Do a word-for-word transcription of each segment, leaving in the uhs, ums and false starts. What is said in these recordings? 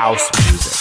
house music.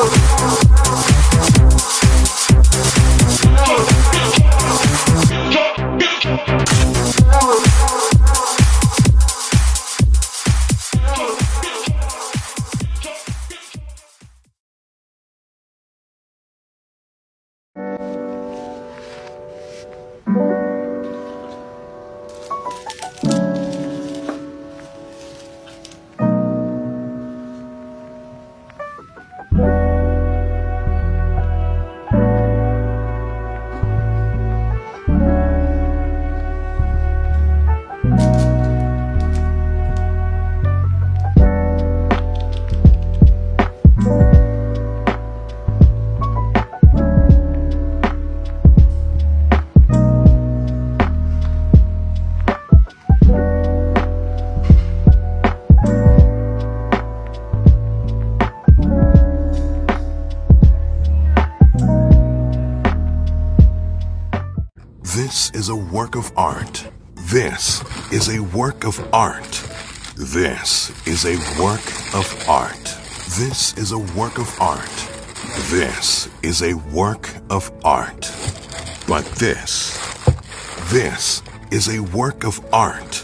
This is a work of art. This is a work of art. This is a work of art. This is a work of art. This is a work of art. But this, this is a work of art.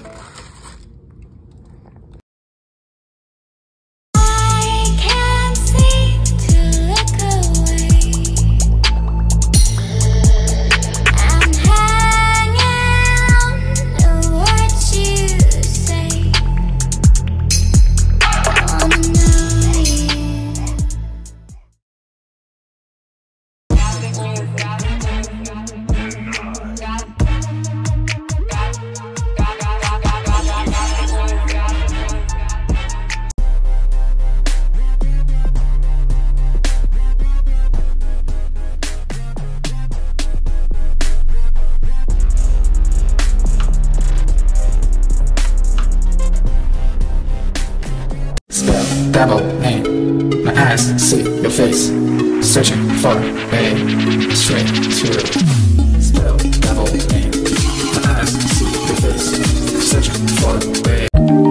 Double name, my eyes see your face, searching for a straight to spell. Double name, my eyes see your face, searching for a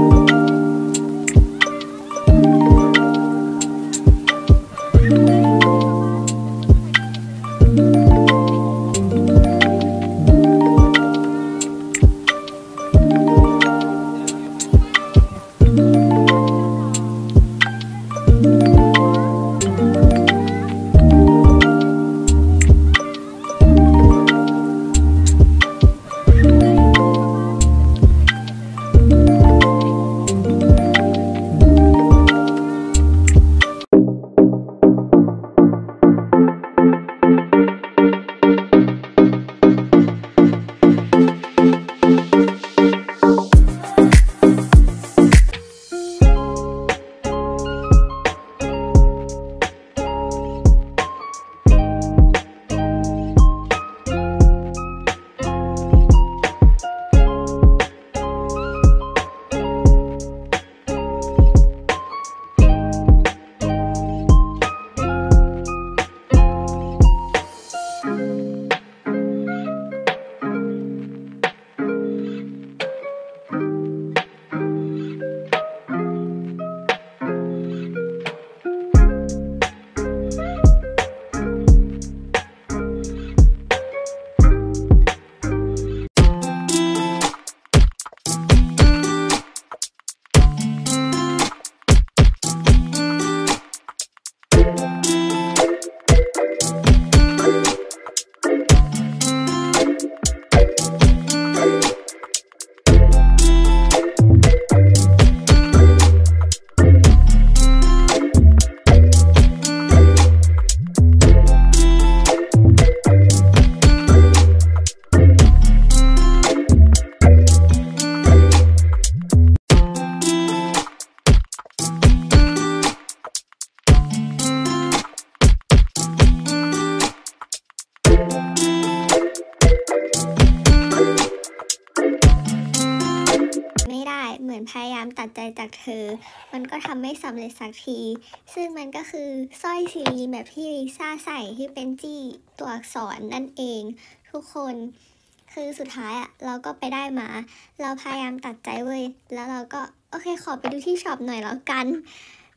พยายามตัดใจจากเธอมันก็ทำไม่สำเร็จสักทีซึ่งมันก็คือสร้อยซีรีแบบที่ลิซ่าใส่ที่เป็นจี้ตัวอักษรนั่นเองทุกคนคือสุดท้ายอ่ะเราก็ไปได้มาเราพยายามตัดใจเว้ยแล้วเราก็โอเคขอไปดูที่ช็อปหน่อยแล้วกัน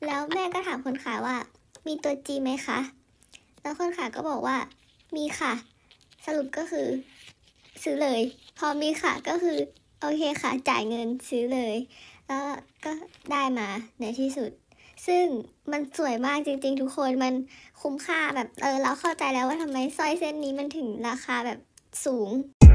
แล้วแม่ก็ถามคนขายว่ามีตัวจีไหมคะแล้วคนขายก็บอกว่ามีค่ะสรุปก็คือซื้อเลยพอมีค่ะก็คือโอเคค่ะจ่ายเงินซื้อเลยแล้วก็ได้มาในที่สุดซึ่งมันสวยมากจริงๆทุกคนมันคุ้มค่าแบบเออเราเข้าใจแล้วว่าทำไมสร้อยเส้นนี้มันถึงราคาแบบสูง